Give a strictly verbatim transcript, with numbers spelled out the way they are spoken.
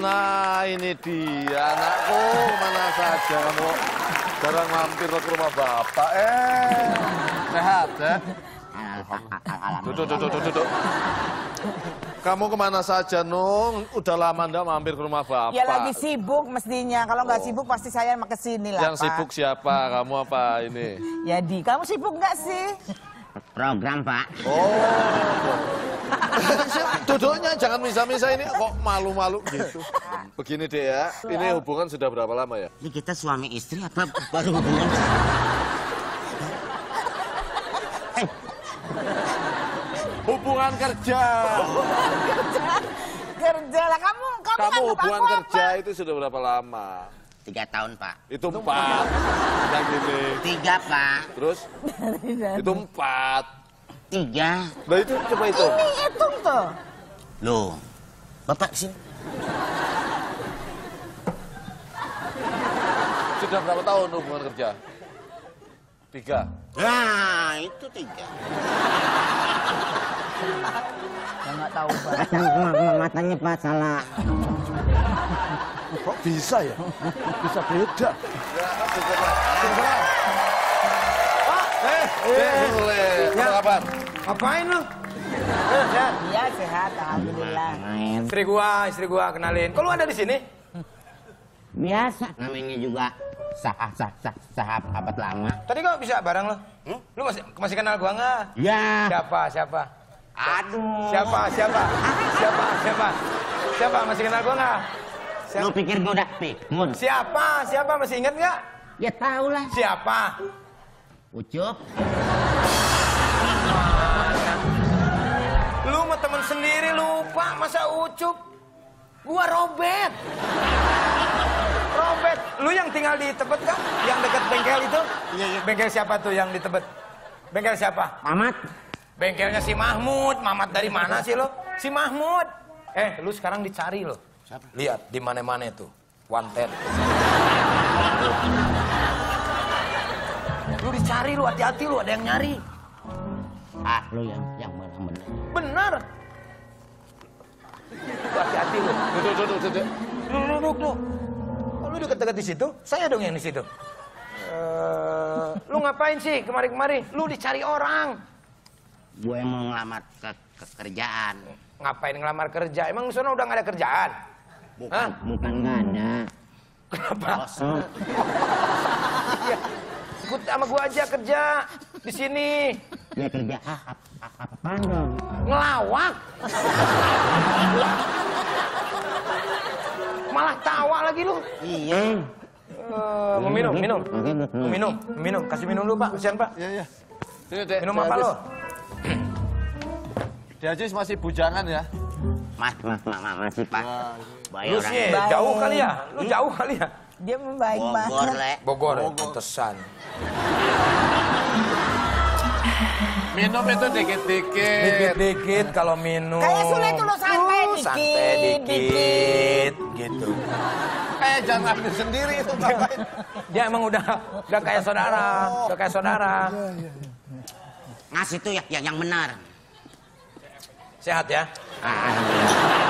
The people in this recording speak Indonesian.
Nah, ini dia anakku, mana saja kamu jarang mampir ke rumah bapak. Eh, sehat ya? Duduk, duduk, duduk, duduk. Kamu kemana saja, Nung? Udah lama ndak mampir ke rumah bapak. Ya lagi sibuk mestinya. Kalau nggak oh. sibuk pasti saya mau kesini lah, Yang Pak. sibuk siapa? Kamu apa ini? Ya, Di. Kamu sibuk nggak sih? Program, Pak. Oh. Duduknya jangan misa-misa ini kok malu-malu gitu. Begini deh ya, ini hubungan sudah berapa lama ya? Ini kita suami istri apa baru hubungan? Hubungan kerja. kerja. Kerja lah kamu. Kamu, Kamu hubungan aku kerja apa? itu sudah berapa lama? Tiga tahun, Pak. Itu empat. Yang gini. Tiga, Pak. Terus? Itu empat. Tiga. Nah itu coba itu. Ini hitung tuh. Loh, Bapak sini. Sudah berapa tahun hubungan kerja? Tiga. Nah, itu tiga. Ya nggak tahu, Pak. Matanya, Pak, salah. Kok bisa ya? Bisa beda. Ya, bisa, Pak. Pak, eh, eh, boleh. Apa kabar? Ngapain lu? Sehat. Iya, sehat. Alhamdulillah. Istri gua, istri gua kenalin. Kok lu ada di sini? Biasa. Namanya juga sah sah sah sahabat lama. Tadi kok bisa bareng lo? Hmm? Lu masih masih kenal gua nggak? Ya. Siapa? Siapa? Aduh. Siapa? Siapa? Siapa? Siapa? Siapa? Masih kenal gua nggak? Lu pikir gua udah pikun? Siapa? Siapa? Masih ingat nggak? Ya tahu lah. Siapa? Ucup. Lu sama temen sendiri lupa, masa Ucup? Gua Robert. Robert, lu yang tinggal di Tebet kan? Yang dekat bengkel itu? Iya, iya. Bengkel siapa tuh yang di Tebet? Bengkel siapa? Mamat. Bengkelnya si Mahmud. Mamat dari mana sih lo? Si Mahmud. Eh, lu sekarang dicari lo. Siapa? Lihat di mana-mana itu. Wanted. Lu dicari lu, hati-hati lu, ada yang nyari. Ah, lu yang yang benar-benar. Benar. Lu hati-hati lu. Duduk, duduk, duduk. Duduk, duduk, duduk. Oh, lu dekat-dekat di situ? Saya dong yang di situ. Uh, lu ngapain sih kemari-kemari? Lu dicari orang. Gue mau ngelamar ke, ke kerjaan. Ngapain ngelamar kerja? Emang di sana udah nggak ada kerjaan? Bukan, Hah? bukan nggak ada. Kenapa? Kosong. Ya, ikut sama gua aja kerja di sini. Ya kerja apa, apa, apa dong? Ngelawak. Malah tawa lagi lu. Iya. Uh, mau minum, minum. Mau minum, minum. Kasih minum dulu, Pak. Kasihan, Pak. Iya, iya. Sini, Dek. Minum apa lo? Dia Ajis masih bujangan ya? Mas, mas, mas, mas, masih Pak. Baik Lu orang. sih jauh kali ya? Lu jauh kali ya? Dia membaik Bogor, banget. Le. Bogor, pantesan. Minum itu dikit-dikit. Dikit-dikit kalau minum. Kayak Sule itu lo santai Uh, dikit, santai dikit, gitu. Eh, jangan ambil sendiri itu ngapain? Dia emang udah udah kayak saudara, udah kayak saudara. Ngasih tuh ya, yang, yang benar. Sehat ya? Ah, alhamdulillah.